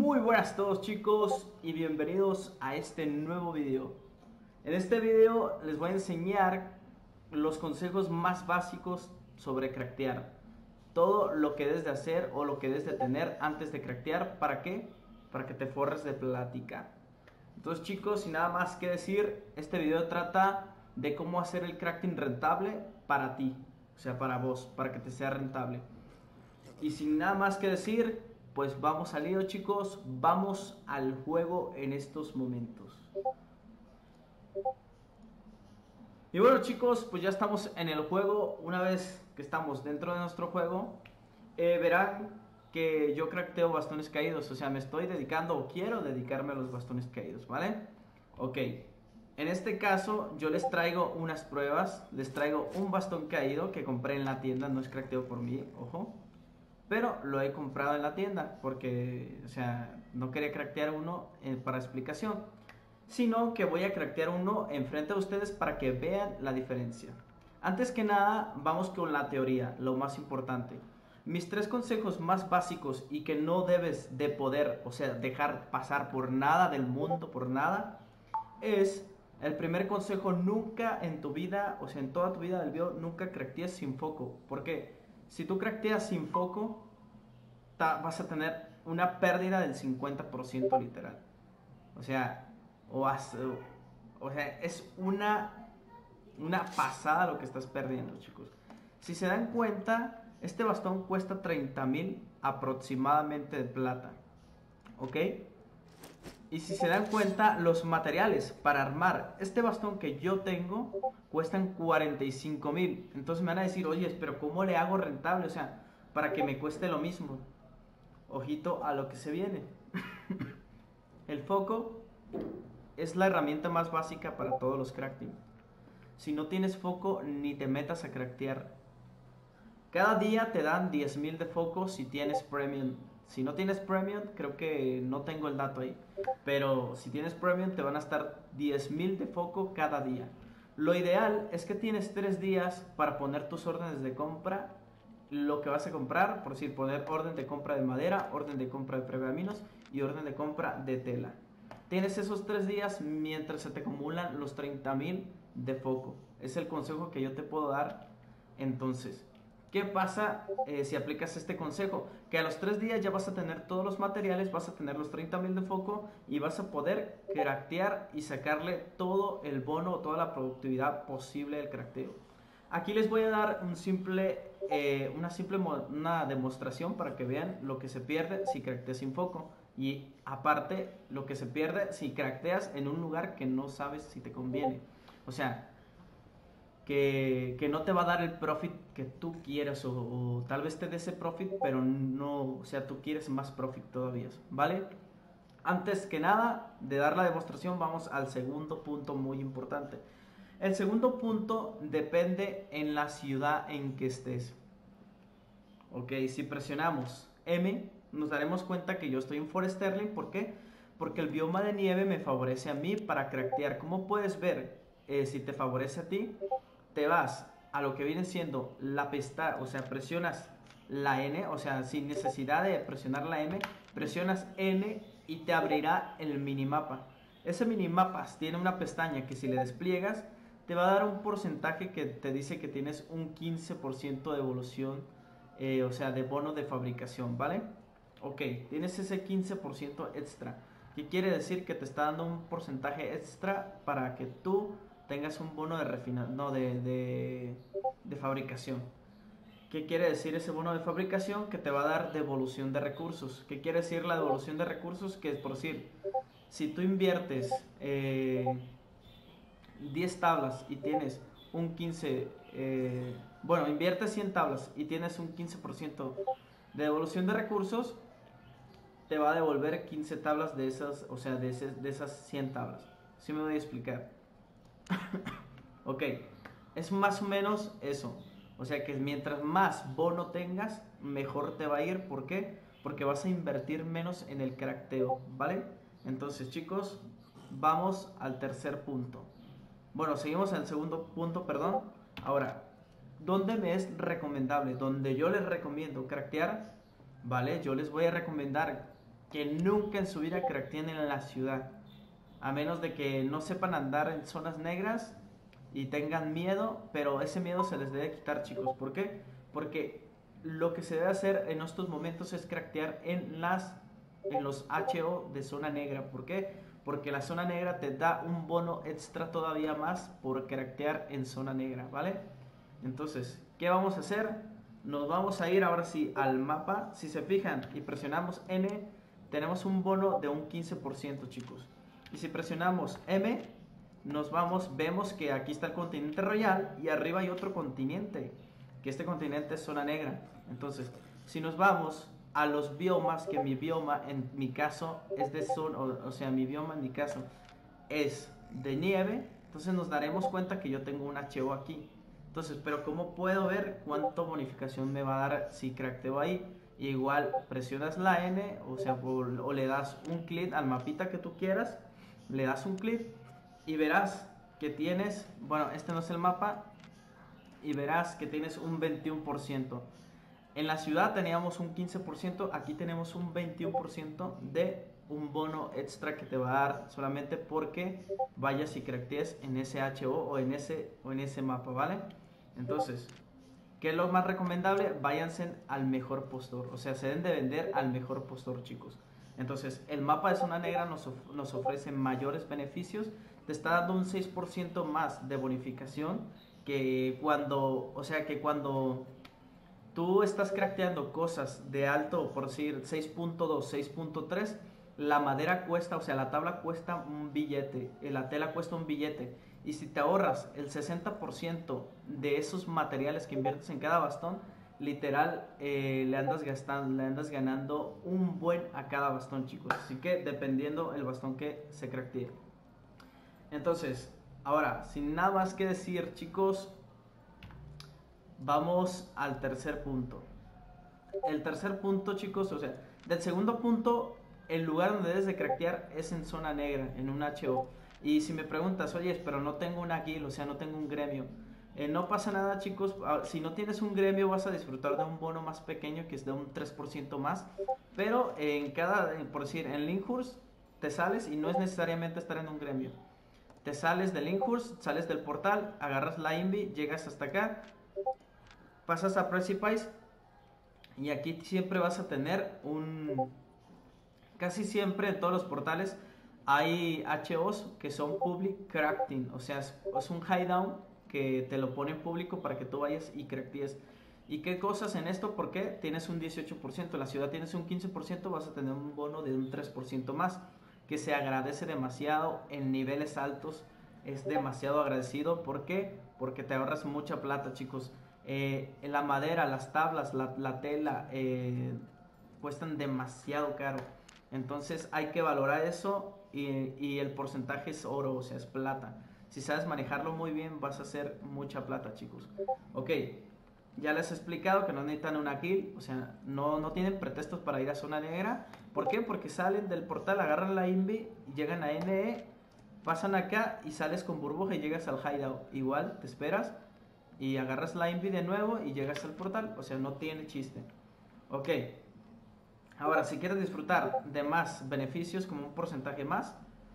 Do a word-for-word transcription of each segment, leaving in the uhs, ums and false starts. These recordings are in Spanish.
Muy buenas a todos, chicos, y bienvenidos a este nuevo video. En este video les voy a enseñar los consejos más básicos sobre craftear. Todo lo que debes de hacer o lo que debes de tener antes de craftear. ¿Para qué? Para que te forres de plática. Entonces, chicos, sin nada más que decir, este video trata de cómo hacer el crafting rentable para ti. O sea, para vos, para que te sea rentable. Y sin nada más que decir, pues vamos al lío, chicos. Vamos al juego en estos momentos. Y bueno, chicos, pues ya estamos en el juego. Una vez que estamos dentro de nuestro juego, eh, verán que yo crafteo bastones caídos. O sea, me estoy dedicando o quiero dedicarme a los bastones caídos, ¿vale? Ok. En este caso yo les traigo unas pruebas. Les traigo un bastón caído que compré en la tienda. No es crafteo por mí, ojo, pero lo he comprado en la tienda porque, o sea, no quería craftear uno eh, para explicación, sino que voy a craftear uno enfrente de ustedes para que vean la diferencia. Antes que nada, vamos con la teoría, lo más importante. Mis tres consejos más básicos y que no debes de poder, o sea, dejar pasar por nada del mundo, por nada, es el primer consejo: nunca en tu vida, o sea, en toda tu vida del video, nunca craftees sin foco. ¿Por qué? Si tú crafteas sin foco, vas a tener una pérdida del cincuenta por ciento literal. O sea, o, has, o, o sea, es una, una pasada lo que estás perdiendo, chicos. Si se dan cuenta, este bastón cuesta treinta mil aproximadamente de plata. ¿Ok? Y si se dan cuenta, los materiales para armar este bastón que yo tengo cuestan cuarenta y cinco mil. Entonces me van a decir, oye, pero ¿cómo le hago rentable? O sea, para que me cueste lo mismo. Ojito a lo que se viene. El foco es la herramienta más básica para todos los crafting. Si no tienes foco, ni te metas a craftear. Cada día te dan diez mil de foco si tienes premium. Si no tienes premium, creo que no tengo el dato ahí, pero si tienes premium te van a estar diez mil de foco cada día. Lo ideal es que tienes tres días para poner tus órdenes de compra, lo que vas a comprar, por decir, poner orden de compra de madera, orden de compra de pergaminos y orden de compra de tela. Tienes esos tres días mientras se te acumulan los treinta mil de foco. Es el consejo que yo te puedo dar. Entonces, ¿qué pasa eh, si aplicas este consejo? Que a los tres días ya vas a tener todos los materiales, vas a tener los treinta mil de foco y vas a poder craftear y sacarle todo el bono o toda la productividad posible del crafteo. Aquí les voy a dar un simple, eh, una simple una demostración para que vean lo que se pierde si crafteas sin foco. Y aparte, lo que se pierde si crafteas en un lugar que no sabes si te conviene. O sea, Que, que no te va a dar el profit que tú quieres, o, o tal vez te dé ese profit, pero no, o sea, tú quieres más profit todavía, ¿vale? Antes que nada de dar la demostración, vamos al segundo punto muy importante. El segundo punto depende en la ciudad en que estés. Ok, si presionamos M, nos daremos cuenta que yo estoy en Fort Sterling. ¿Por qué? Porque el bioma de nieve me favorece a mí para craftear. Como puedes ver, eh, si te favorece a ti, te vas a lo que viene siendo la pestaña, o sea, presionas la N, o sea, sin necesidad de presionar la M, presionas N y te abrirá el minimapa. Ese minimapa tiene una pestaña que si le despliegas, te va a dar un porcentaje que te dice que tienes un quince por ciento de evolución, eh, o sea, de bono de fabricación, ¿vale? Ok, tienes ese quince por ciento extra, que quiere decir que te está dando un porcentaje extra para que tú tengas un bono de refina no de, de, de fabricación. ¿Qué quiere decir ese bono de fabricación? Que te va a dar devolución de recursos. ¿Qué quiere decir la devolución de recursos? Que es, por decir, si tú inviertes eh, diez tablas y tienes un quince, eh, bueno, inviertes cien tablas y tienes un quince por ciento de devolución de recursos, te va a devolver quince tablas de esas, o sea, de, ese, de esas cien tablas. ¿Sí me voy a explicar? Ok, es más o menos eso. O sea que mientras más bono tengas, mejor te va a ir. ¿Por qué? Porque vas a invertir menos en el crafteo, ¿vale? Entonces, chicos, vamos al tercer punto. Bueno, seguimos al segundo punto, perdón. Ahora, ¿dónde me es recomendable? Donde yo les recomiendo craftear, ¿vale? Yo les voy a recomendar que nunca en su vida crafteen en la ciudad. A menos de que no sepan andar en zonas negras y tengan miedo, pero ese miedo se les debe quitar, chicos. ¿Por qué? Porque lo que se debe hacer en estos momentos es craftear en, las, en los H O de zona negra. ¿Por qué? Porque la zona negra te da un bono extra todavía más por craftear en zona negra, ¿vale? Entonces, ¿qué vamos a hacer? Nos vamos a ir ahora sí al mapa. Si se fijan y presionamos N, tenemos un bono de un quince por ciento, chicos. Y si presionamos M, nos vamos, vemos que aquí está el continente royal y arriba hay otro continente, que este continente es zona negra. Entonces, si nos vamos a los biomas, que mi bioma en mi caso es de zona, o, o sea, mi bioma en mi caso es de nieve, entonces nos daremos cuenta que yo tengo un H O aquí. Entonces, pero ¿cómo puedo ver cuánto bonificación me va a dar si crafteo ahí? Y igual presionas la N, o sea, o, o le das un clic al mapita que tú quieras, le das un clic y verás que tienes, bueno, este no es el mapa, y verás que tienes un veintiuno por ciento. En la ciudad teníamos un quince por ciento, aquí tenemos un veintiuno por ciento de un bono extra que te va a dar solamente porque vayas y craftees en ese H O o en ese, o en ese mapa, ¿vale? Entonces, ¿qué es lo más recomendable? Váyanse al mejor postor, o sea, se deben de vender al mejor postor, chicos. Entonces, el mapa de zona negra nos, of nos ofrece mayores beneficios, te está dando un seis por ciento más de bonificación que cuando, o sea, que cuando tú estás crafteando cosas de alto, por decir seis punto dos, seis punto tres, la madera cuesta, o sea, la tabla cuesta un billete, la tela cuesta un billete. Y si te ahorras el sesenta por ciento de esos materiales que inviertes en cada bastón, literal eh, le, andas gastando, le andas ganando un buen a cada bastón, chicos. Así que dependiendo el bastón que se craftee. Entonces, ahora, sin nada más que decir, chicos, vamos al tercer punto. El tercer punto, chicos, o sea, del segundo punto, el lugar donde debes de craftear es en zona negra, en un H O. Y si me preguntas, oye, pero no tengo una guild, o sea, no tengo un gremio. Eh, no pasa nada, chicos. Si no tienes un gremio, vas a disfrutar de un bono más pequeño, que es de un tres por ciento más. Pero en cada, por decir, en Linkhurst te sales y no es necesariamente estar en un gremio. Te sales de Linkhurst, sales del portal, agarras la Invi, llegas hasta acá, pasas a Precipice y aquí siempre vas a tener un... Casi siempre en todos los portales hay H Os que son Public Crafting, o sea, es, es un hideout que te lo pone en público para que tú vayas y craftees. ¿Y qué cosas en esto? Porque tienes un dieciocho por ciento, en la ciudad tienes un quince por ciento, vas a tener un bono de un tres por ciento más, que se agradece demasiado en niveles altos, es demasiado agradecido. ¿Por qué? Porque te ahorras mucha plata, chicos. Eh, la madera, las tablas, la, la tela, eh, cuestan demasiado caro. Entonces hay que valorar eso y, y el porcentaje es oro, o sea, es plata. Si sabes manejarlo muy bien, vas a hacer mucha plata, chicos. Ok, ya les he explicado que no necesitan una kill, o sea, no, no tienen pretextos para ir a zona negra. ¿Por qué? Porque salen del portal, agarran la invi, llegan a N E, pasan acá y sales con burbuja y llegas al hideout. Igual, te esperas y agarras la invi de nuevo y llegas al portal, o sea, no tiene chiste. Ok. Ahora, si quieres disfrutar de más beneficios, como un porcentaje más,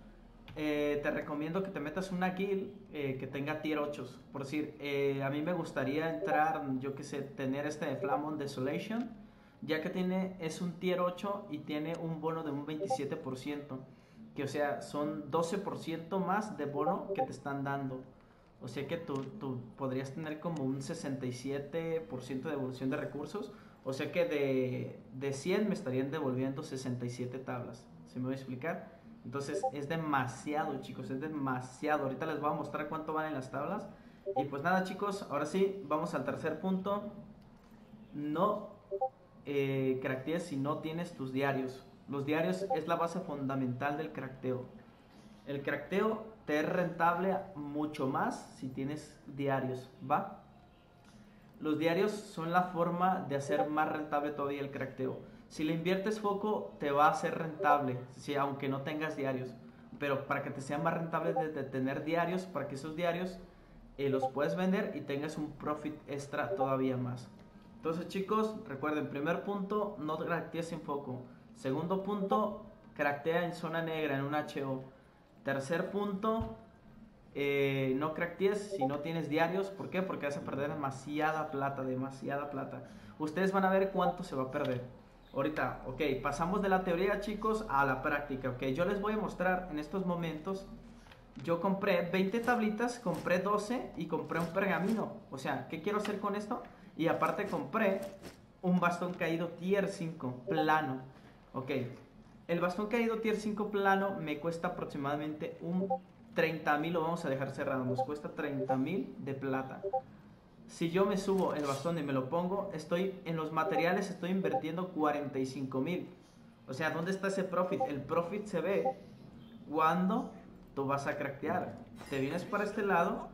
eh, te recomiendo que te metas una guild eh, que tenga tier ocho. Por decir, eh, a mí me gustaría entrar, yo que sé, tener este de Flamon Desolation, ya que tiene, es un tier ocho y tiene un bono de un veintisiete por ciento. Que o sea, son doce por ciento más de bono que te están dando. O sea que tú, tú podrías tener como un sesenta y siete por ciento de devolución de recursos. O sea que de, de cien me estarían devolviendo sesenta y siete tablas. ¿Se me voy a explicar? Entonces es demasiado, chicos, es demasiado. Ahorita les voy a mostrar cuánto valen las tablas. Y pues nada, chicos, ahora sí, vamos al tercer punto. No eh, craftees si no tienes tus diarios. Los diarios es la base fundamental del crafteo. El crafteo te es rentable mucho más si tienes diarios, ¿va? Los diarios son la forma de hacer más rentable todavía el crafteo. Si le inviertes foco, te va a hacer rentable, si, aunque no tengas diarios. Pero para que te sea más rentable de, de tener diarios, para que esos diarios eh, los puedes vender y tengas un profit extra todavía más. Entonces, chicos, recuerden, primer punto, no craftees sin foco. Segundo punto, craftea en zona negra, en un H O. Tercer punto, eh, no craftees si no tienes diarios. ¿Por qué? Porque vas a perder demasiada plata, demasiada plata. Ustedes van a ver cuánto se va a perder. Ahorita, ok, pasamos de la teoría, chicos, a la práctica. Ok, yo les voy a mostrar en estos momentos. Yo compré veinte tablitas, compré doce y compré un pergamino. O sea, ¿qué quiero hacer con esto? Y aparte compré un bastón caído tier cinco, plano. Ok, el bastón caído tier cinco plano me cuesta aproximadamente un treinta mil, lo vamos a dejar cerrado, nos cuesta treinta mil de plata. Si yo me subo el bastón y me lo pongo, estoy en los materiales, estoy invirtiendo cuarenta y cinco mil. O sea, ¿dónde está ese profit? El profit se ve cuando tú vas a craftear. Te vienes para este lado.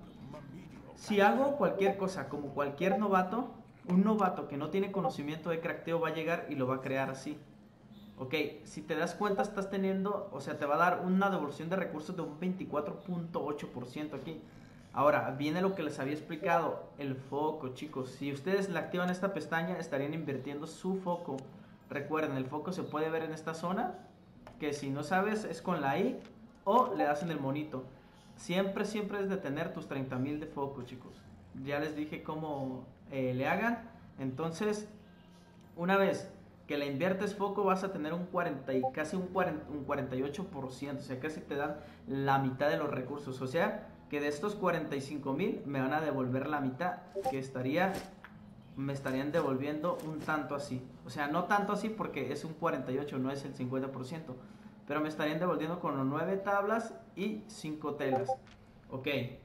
Si hago cualquier cosa como cualquier novato, un novato que no tiene conocimiento de crafteo va a llegar y lo va a crear así. Ok, si te das cuenta estás teniendo, o sea, te va a dar una devolución de recursos de un veinticuatro punto ocho por ciento aquí. Ahora, viene lo que les había explicado, el foco, chicos. Si ustedes le activan esta pestaña, estarían invirtiendo su foco. Recuerden, el foco se puede ver en esta zona, que si no sabes es con la I o le das en el monito. Siempre, siempre es de tener tus treinta mil de foco, chicos. Ya les dije cómo eh, le hagan. Entonces, una vez que le inviertes foco, vas a tener un cuarenta y casi un, cuarenta, un cuarenta y ocho por ciento. O sea, casi te dan la mitad de los recursos. O sea, que de estos cuarenta y cinco mil me van a devolver la mitad, que estaría, me estarían devolviendo un tanto así. O sea, no tanto así porque es un cuarenta y ocho, no es el cincuenta por ciento. Pero me estarían devolviendo con nueve tablas y cinco telas. Ok.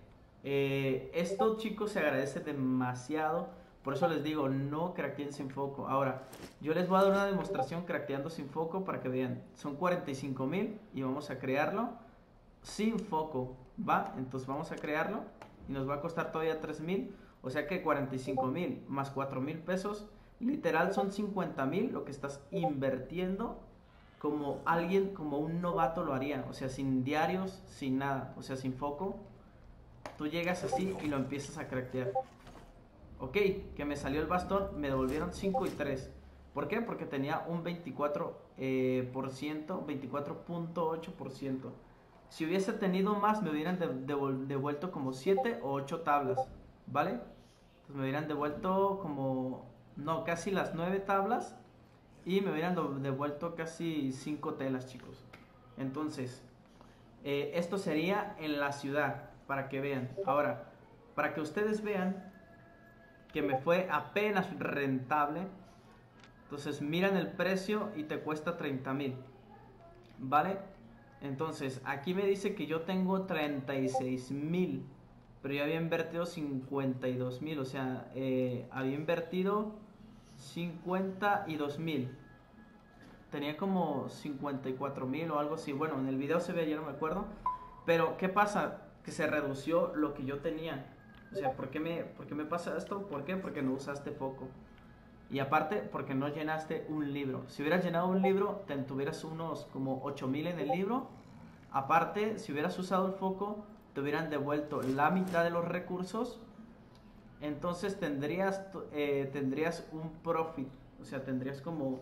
Eh, esto, chicos, se agradece demasiado. Por eso les digo, no crafteen sin foco. Ahora, yo les voy a dar una demostración crafteando sin foco para que vean. Son cuarenta y cinco mil y vamos a crearlo sin foco. ¿Va? Entonces vamos a crearlo y nos va a costar todavía tres mil. O sea que cuarenta y cinco mil más cuatro mil pesos. Literal son cincuenta mil lo que estás invirtiendo como alguien, como un novato lo haría. O sea, sin diarios, sin nada. O sea, sin foco. Tú llegas así y lo empiezas a craftear. Ok, que me salió el bastón, me devolvieron cinco y tres. ¿Por qué? Porque tenía un veinticuatro por ciento, veinticuatro punto ocho por ciento. Si hubiese tenido más, me hubieran de, de, devuelto como siete o ocho tablas, ¿vale? Entonces me hubieran devuelto como, no, casi las nueve tablas y me hubieran devuelto casi cinco telas, chicos. Entonces, eh, esto sería en la ciudad, para que vean. Ahora, para que ustedes vean que me fue apenas rentable. Entonces miran el precio y te cuesta treinta mil, ¿vale? Entonces aquí me dice que yo tengo treinta y seis mil, pero yo había invertido cincuenta y dos mil. O sea, eh, había invertido cincuenta y dos mil. Tenía como cincuenta y cuatro mil o algo así. Bueno, en el video se ve, ya no me acuerdo. Pero ¿qué pasa? Que se redució lo que yo tenía. O sea, ¿por qué me, por qué me pasa esto? ¿Por qué? Porque no usaste foco. Y aparte, porque no llenaste un libro. Si hubieras llenado un libro, te tuvieras unos como ocho mil en el libro. Aparte, si hubieras usado el foco, te hubieran devuelto la mitad de los recursos. Entonces tendrías, eh, tendrías un profit. O sea, tendrías como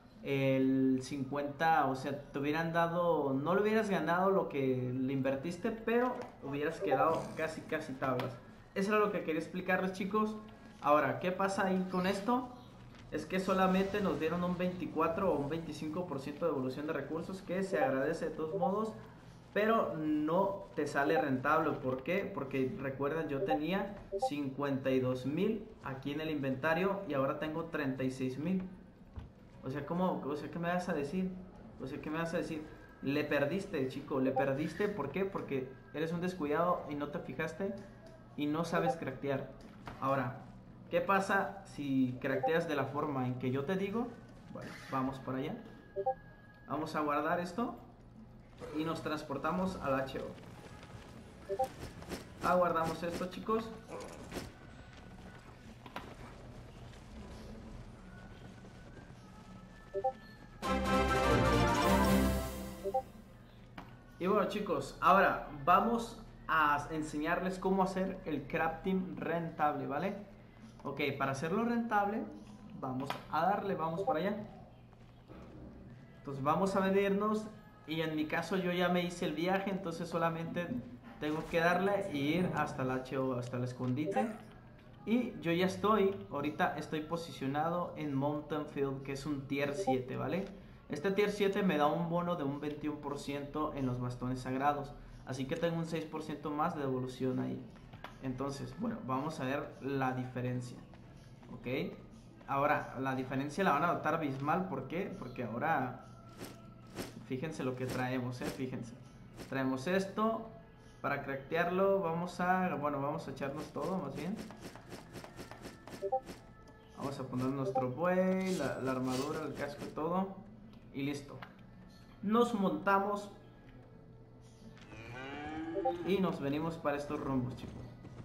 el cincuenta. O sea, te hubieran dado, no le hubieras ganado lo que le invertiste, pero hubieras quedado casi, casi tablas. Eso era lo que quería explicarles, chicos. Ahora, ¿qué pasa ahí con esto? Es que solamente nos dieron un veinticuatro o un veinticinco por ciento de devolución de recursos, que se agradece de todos modos, pero no te sale rentable. ¿Por qué? Porque recuerden, yo tenía cincuenta y dos mil aquí en el inventario y ahora tengo treinta y seis mil. O sea, ¿cómo? O sea, ¿qué me vas a decir? O sea, ¿qué me vas a decir? Le perdiste, chico, le perdiste. ¿Por qué? Porque eres un descuidado y no te fijaste y no sabes craftear. Ahora, ¿qué pasa si crafteas de la forma en que yo te digo? Bueno, vamos para allá. Vamos a guardar esto y nos transportamos al H O. Aguardamos esto, chicos. Y bueno, chicos, ahora vamos a enseñarles cómo hacer el crafting rentable, ¿vale? Ok, para hacerlo rentable, vamos a darle, vamos para allá. Entonces vamos a venirnos, y en mi caso yo ya me hice el viaje, entonces solamente tengo que darle y ir hasta el H O, hasta el escondite. Y yo ya estoy, ahorita estoy posicionado en Mountain Field, que es un tier siete, ¿vale? Este tier siete me da un bono de un veintiuno por ciento en los bastones sagrados, así que tengo un seis por ciento más de evolución ahí. Entonces, bueno, vamos a ver la diferencia, ¿ok? Ahora, la diferencia la van a notar abismal, ¿por qué? Porque ahora, fíjense lo que traemos, ¿eh? Fíjense, traemos esto. Para craftearlo vamos a, bueno, vamos a echarnos todo más bien. Vamos a poner nuestro buey, la, la armadura, el casco y todo. Y listo. Nos montamos y nos venimos para estos rumbos, chicos.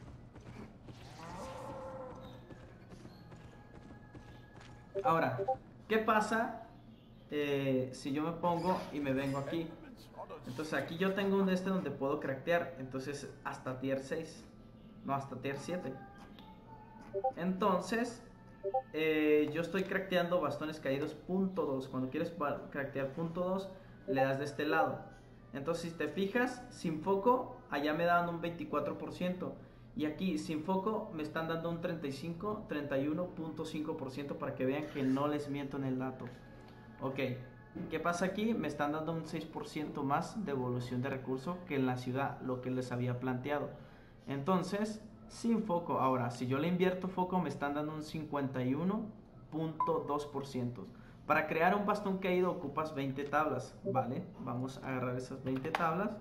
Ahora, ¿qué pasa eh, si yo me pongo y me vengo aquí? Entonces aquí yo tengo un este donde puedo craftear, entonces hasta tier seis, no, hasta tier siete. Entonces eh, yo estoy crafteando bastones caídos punto dos. Cuando quieres craftear punto dos le das de este lado. Entonces si te fijas, sin foco allá me dan un veinticuatro por ciento, y aquí sin foco me están dando un treinta y cinco, treinta y uno punto cinco por ciento, para que vean que no les miento en el dato. Ok, ¿qué pasa aquí? Me están dando un seis por ciento más de evolución de recurso que en la ciudad, lo que les había planteado. Entonces, sin foco, ahora, si yo le invierto foco, me están dando un cincuenta y uno punto dos por ciento. Para crear un bastón caído ocupas veinte tablas, ¿vale? Vamos a agarrar esas veinte tablas.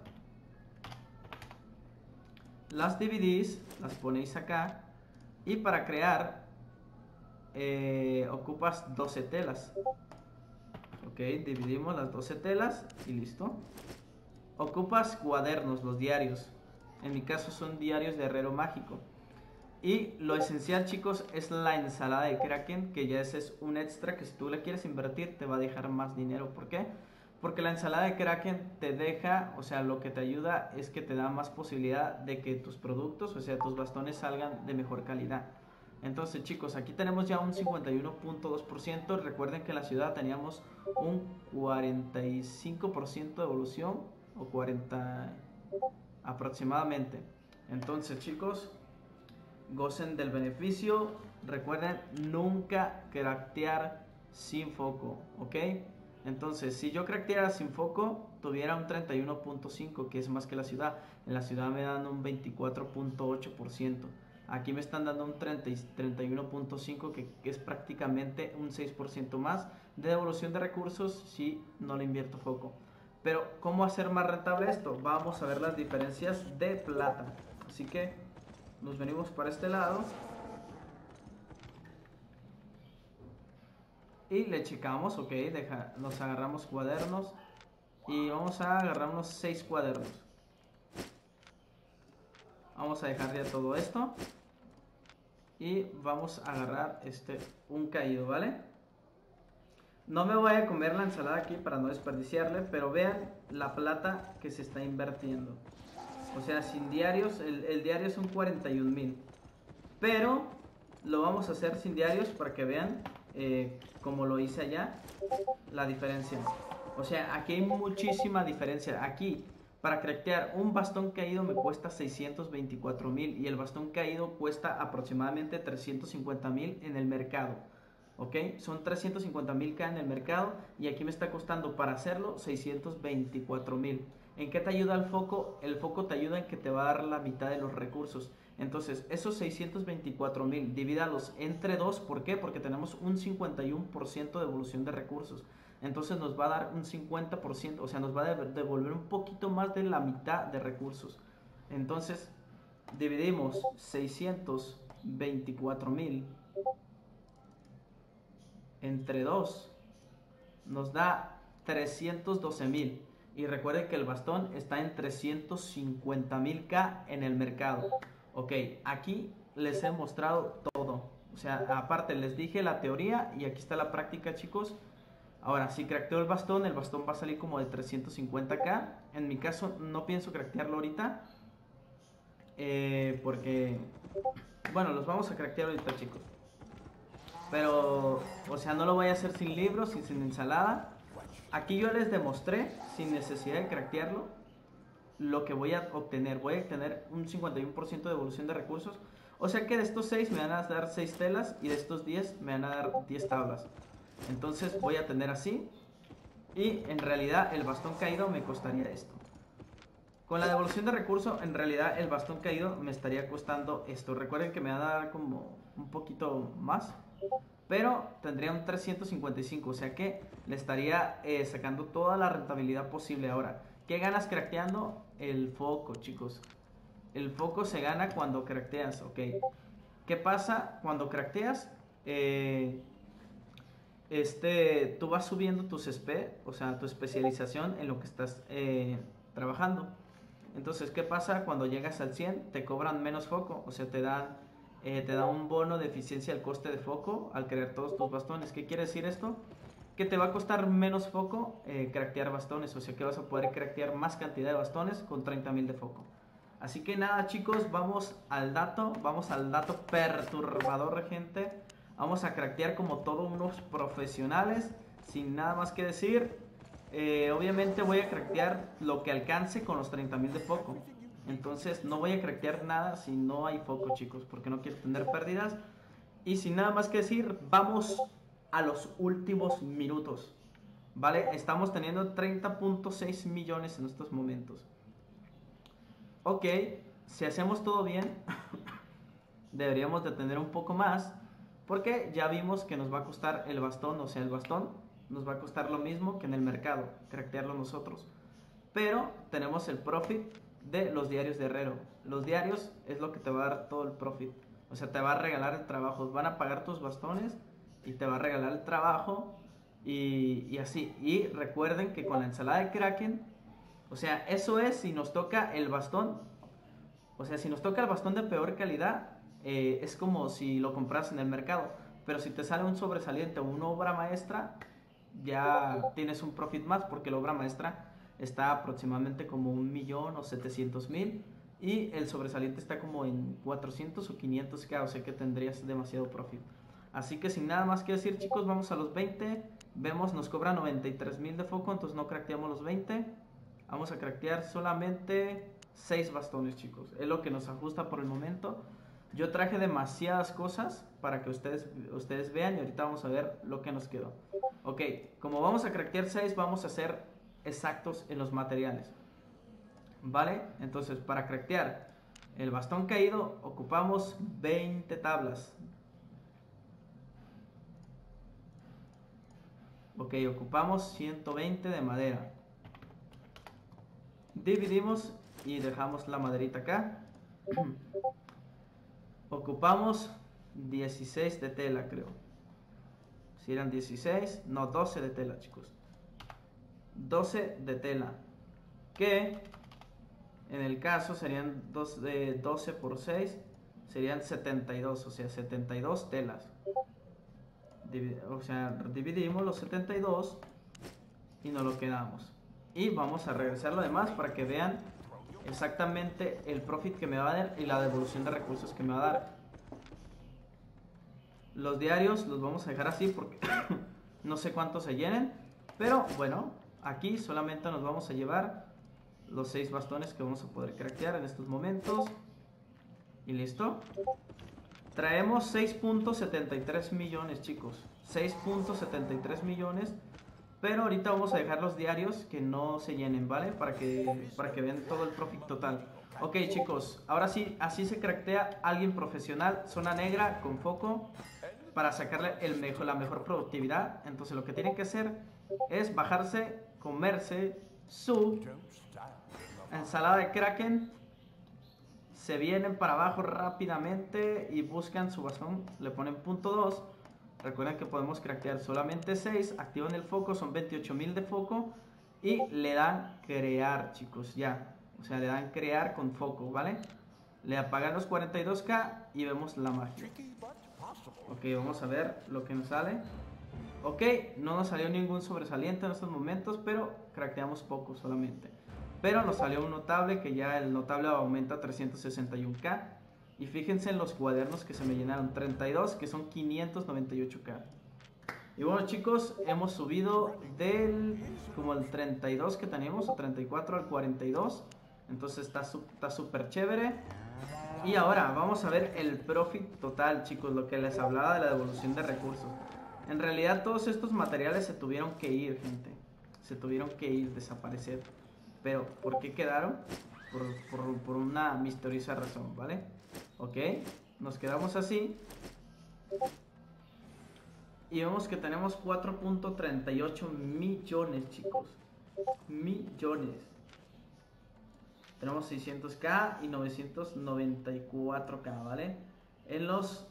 Las dividís, las ponéis acá. Y para crear, eh, ocupas doce telas. Ok, dividimos las doce telas y listo. Ocupas cuadernos, los diarios. En mi caso son diarios de herrero mágico. Y lo esencial, chicos, es la ensalada de Kraken, que ya ese es un extra que si tú le quieres invertir te va a dejar más dinero. ¿Por qué? Porque la ensalada de Kraken te deja, o sea, lo que te ayuda es que te da más posibilidad de que tus productos, o sea, tus bastones salgan de mejor calidad. Entonces, chicos, aquí tenemos ya un cincuenta y uno punto dos por ciento. Recuerden que en la ciudad teníamos un cuarenta y cinco por ciento de evolución, o cuarenta aproximadamente. Entonces, chicos, gocen del beneficio. Recuerden nunca craftear sin foco, ¿ok? Entonces, si yo crafteara sin foco, tuviera un treinta y uno punto cinco, que es más que la ciudad. En la ciudad me dan un veinticuatro punto ocho por ciento. Aquí me están dando un treinta, treinta y uno punto cinco, que, que es prácticamente un seis por ciento más de devolución de recursos si no le invierto foco. Pero, ¿cómo hacer más rentable esto? Vamos a ver las diferencias de plata. Así que nos venimos para este lado y le checamos, ok, deja, nos agarramos cuadernos y vamos a agarrar unos seis cuadernos. Vamos a dejar ya todo esto y vamos a agarrar este, un caído, ¿vale? No me voy a comer la ensalada aquí para no desperdiciarle, pero vean la plata que se está invirtiendo. O sea, sin diarios, el, el diario son cuarenta y un mil. Pero lo vamos a hacer sin diarios para que vean, eh, como lo hice allá, la diferencia. O sea, aquí hay muchísima diferencia. Aquí, para craftear un bastón caído me cuesta seiscientos veinticuatro mil, y el bastón caído cuesta aproximadamente trescientos cincuenta mil en el mercado. ¿Ok? Son trescientos cincuenta mil K en el mercado, y aquí me está costando para hacerlo seiscientos veinticuatro mil. ¿En qué te ayuda el foco? El foco te ayuda en que te va a dar la mitad de los recursos. Entonces, esos seiscientos veinticuatro mil, divídalos entre dos. ¿Por qué? Porque tenemos un cincuenta y uno por ciento de evolución de recursos. Entonces nos va a dar un cincuenta por ciento, o sea, nos va a devolver un poquito más de la mitad de recursos. Entonces, dividimos seiscientos veinticuatro mil entre dos, nos da trescientos doce mil. Y recuerden que el bastón está en trescientos cincuenta mil K en el mercado. Ok, aquí les he mostrado todo. O sea, aparte les dije la teoría y aquí está la práctica, chicos. Ahora, si crafteo el bastón, el bastón va a salir como de trescientos cincuenta K. En mi caso no pienso craftearlo ahorita, eh, porque, bueno, los vamos a craftear ahorita, chicos. Pero, o sea, no lo voy a hacer sin libros y sin ensalada. aquí yo les demostré, sin necesidad de craftearlo, lo que voy a obtener. Voy a obtener un cincuenta y uno por ciento de evolución de recursos. O sea que de estos seis me van a dar seis telas y de estos diez me van a dar diez tablas. Entonces voy a tener así. Y en realidad el bastón caído me costaría esto. Con la devolución de recursos, en realidad el bastón caído me estaría costando esto. Recuerden que me va a dar como un poquito más, pero tendría un trescientos cincuenta y cinco. O sea que le estaría eh, sacando toda la rentabilidad posible. Ahora, ¿qué ganas crafteando? El foco, chicos. El foco se gana cuando crafteas, ok. ¿Qué pasa cuando crafteas? Eh... Este, tú vas subiendo tus espe, o sea, tu especialización en lo que estás eh, trabajando. Entonces, ¿qué pasa? Cuando llegas al cien, te cobran menos foco, o sea, te dan, eh, te da un bono de eficiencia al coste de foco al crear todos tus bastones. ¿Qué quiere decir esto? Que te va a costar menos foco eh, craftear bastones, o sea, que vas a poder craftear más cantidad de bastones con treinta mil de foco. Así que nada, chicos, vamos al dato, vamos al dato perturbador, gente. Vamos a craftear como todos unos profesionales, sin nada más que decir. Eh, obviamente voy a craftear lo que alcance con los treinta mil de foco. Entonces no voy a craftear nada si no hay foco, chicos, porque no quiero tener pérdidas. Y sin nada más que decir, vamos a los últimos minutos. ¿Vale? Estamos teniendo treinta punto seis millones en estos momentos. Ok, si hacemos todo bien, deberíamos de tener un poco más. Porque ya vimos que nos va a costar el bastón, o sea, el bastón nos va a costar lo mismo que en el mercado, craftearlo nosotros. Pero tenemos el profit de los diarios de herrero. Los diarios es lo que te va a dar todo el profit. O sea, te va a regalar el trabajo. Van a pagar tus bastones y te va a regalar el trabajo y, y así. Y recuerden que con la ensalada de Kraken, o sea, eso es si nos toca el bastón. O sea, si nos toca el bastón de peor calidad, Eh, es como si lo compras en el mercado. Pero si te sale un sobresaliente o una obra maestra, ya tienes un profit más, porque la obra maestra está aproximadamente como un millón o setecientos mil y el sobresaliente está como en cuatrocientos o quinientos k, o sea que tendrías demasiado profit. Así que sin nada más que decir, chicos, vamos a los veinte. Vemos, nos cobra noventa y tres mil de foco, entonces no crafteamos los veinte. Vamos a craftear solamente seis bastones, chicos. Es lo que nos ajusta por el momento. Yo traje demasiadas cosas para que ustedes, ustedes vean y ahorita vamos a ver lo que nos quedó. Ok, como vamos a craftear seis, vamos a ser exactos en los materiales. ¿Vale? Entonces, para craftear el bastón caído, ocupamos veinte tablas. Ok, ocupamos ciento veinte de madera. Dividimos y dejamos la maderita acá. Ocupamos dieciséis de tela, creo. Si eran dieciséis, no, doce de tela, chicos. doce de tela. Que en el caso serían doce por seis, serían setenta y dos, o sea, setenta y dos telas. O sea, dividimos los setenta y dos y nos lo quedamos. Y vamos a regresar lo demás para que vean exactamente el profit que me va a dar y la devolución de recursos que me va a dar. Los diarios los vamos a dejar así porque no sé cuántos se llenen, pero bueno, aquí solamente nos vamos a llevar los seis bastones que vamos a poder craftear en estos momentos. Y listo. Traemos seis punto setenta y tres millones, chicos. seis punto setenta y tres millones. Pero ahorita vamos a dejar los diarios que no se llenen, ¿vale? Para que, para que vean todo el profit total. Ok, chicos, ahora sí, así se craftea alguien profesional. Zona negra con foco para sacarle el mejor, la mejor productividad. Entonces lo que tienen que hacer es bajarse, comerse su ensalada de Kraken. Se vienen para abajo rápidamente y buscan su bastón. Le ponen punto dos. Recuerden que podemos craftear solamente seis. Activan el foco, son veintiocho mil de foco. Y le dan crear, chicos, ya. O sea, le dan crear con foco, ¿vale? Le apagan los cuarenta y dos K y vemos la magia. Ok, vamos a ver lo que nos sale. Ok, no nos salió ningún sobresaliente en estos momentos, pero crafteamos poco solamente. Pero nos salió un notable, que ya el notable aumenta a trescientos sesenta y uno K. Y fíjense en los cuadernos que se me llenaron, treinta y dos, que son quinientos noventa y ocho K. Y bueno chicos, hemos subido del como el treinta y dos que teníamos, o treinta y cuatro al cuarenta y dos. Entonces está está súper chévere. Y ahora vamos a ver el profit total, chicos, lo que les hablaba de la devolución de recursos. En realidad todos estos materiales se tuvieron que ir, gente. Se tuvieron que ir, desaparecer. Pero, ¿por qué quedaron? Por, por, por una misteriosa razón, ¿vale? Ok, nos quedamos así. Y vemos que tenemos cuatro punto treinta y ocho millones, chicos. Millones. Tenemos seiscientos K y novecientos noventa y cuatro K, ¿vale? En los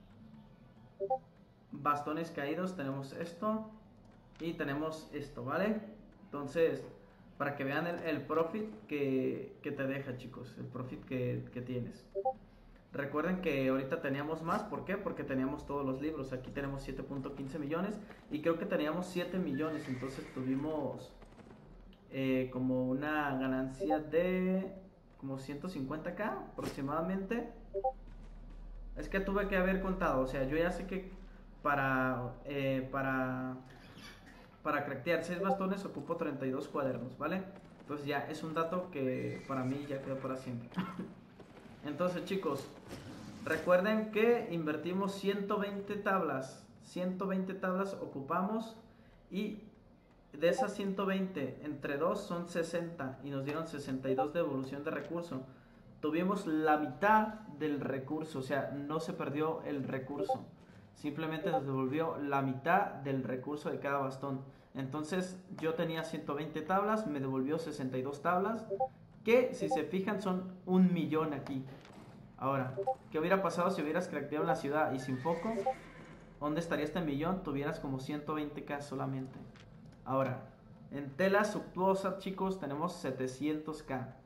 bastones caídos tenemos esto y tenemos esto, ¿vale? Entonces, para que vean el, el profit que, que te deja, chicos. El profit que, que tienes. Recuerden que ahorita teníamos más, ¿por qué? Porque teníamos todos los libros. Aquí tenemos siete punto quince millones y creo que teníamos siete millones. Entonces tuvimos eh, como una ganancia de como ciento cincuenta K aproximadamente. Es que tuve que haber contado, o sea, yo ya sé que para eh, para para craftear seis bastones ocupo treinta y dos cuadernos, ¿vale? Entonces ya es un dato que para mí ya quedó para siempre. Entonces chicos, recuerden que invertimos ciento veinte tablas, ciento veinte tablas ocupamos y de esas ciento veinte entre dos son sesenta y nos dieron sesenta y dos de devolución de recurso. Tuvimos la mitad del recurso, o sea, no se perdió el recurso, simplemente nos devolvió la mitad del recurso de cada bastón. Entonces yo tenía ciento veinte tablas, me devolvió sesenta y dos tablas, que si se fijan son un millón aquí. Ahora, ¿qué hubiera pasado si hubieras crafteado en la ciudad y sin foco? ¿Dónde estaría este millón? Tuvieras como ciento veinte K solamente. Ahora, en tela suntuosa, chicos, tenemos setecientos K.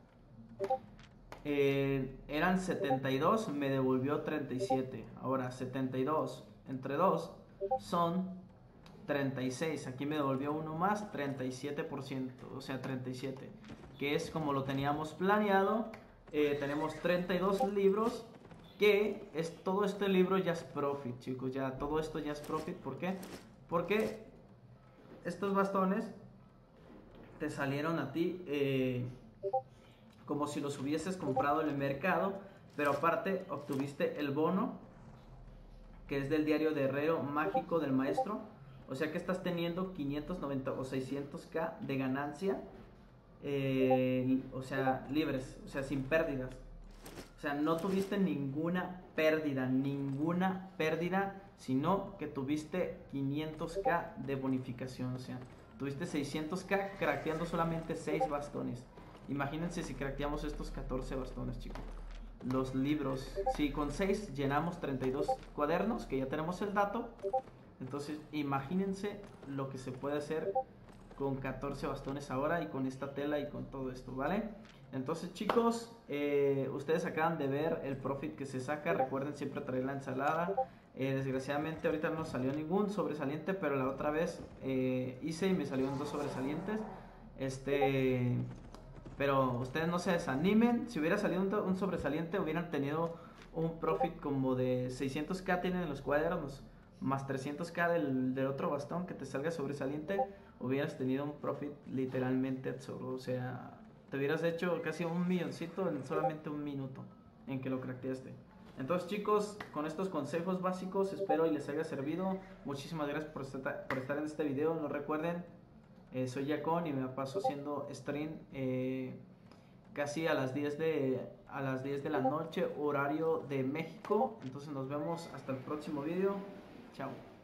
Eh, eran setenta y dos, me devolvió treinta y siete. Ahora, setenta y dos entre dos son treinta y seis. Aquí me devolvió uno más, treinta y siete por ciento, o sea, treinta y siete. Que es como lo teníamos planeado. Eh, tenemos treinta y dos libros, que es todo este libro ya es profit, chicos. Ya todo esto ya es profit. ¿Por qué? Porque estos bastones te salieron a ti eh, como si los hubieses comprado en el mercado, pero aparte obtuviste el bono, que es del diario de Herrero Mágico del Maestro. O sea que estás teniendo quinientos noventa o seiscientos K de ganancia. Eh, o sea, libres, o sea, sin pérdidas. O sea, no tuviste ninguna pérdida, ninguna pérdida, sino que tuviste quinientos K de bonificación. O sea, tuviste seiscientos K crafteando solamente seis bastones. Imagínense si crafteamos estos catorce bastones, chicos. Los libros, si con seis llenamos treinta y dos cuadernos, que ya tenemos el dato. Entonces, imagínense lo que se puede hacer con catorce bastones ahora y con esta tela y con todo esto, ¿vale? Entonces chicos, eh, ustedes acaban de ver el profit que se saca. Recuerden siempre traer la ensalada. eh, Desgraciadamente ahorita no salió ningún sobresaliente, pero la otra vez eh, hice y me salieron dos sobresalientes. Este... Pero ustedes no se desanimen. Si hubiera salido un, un sobresaliente, hubieran tenido un profit como de seiscientos K tienen en los cuadernos, más trescientos K del, del otro bastón que te salga sobresaliente. Hubieras tenido un profit literalmente absurdo. O sea, te hubieras hecho casi un milloncito en solamente un minuto en que lo crafteaste. Entonces chicos, con estos consejos básicos espero y les haya servido. Muchísimas gracias por estar, por estar en este video. No recuerden, eh, soy Yacon y me paso haciendo stream eh, casi a las diez de, a las diez de la noche, horario de México. Entonces nos vemos hasta el próximo video. Chao.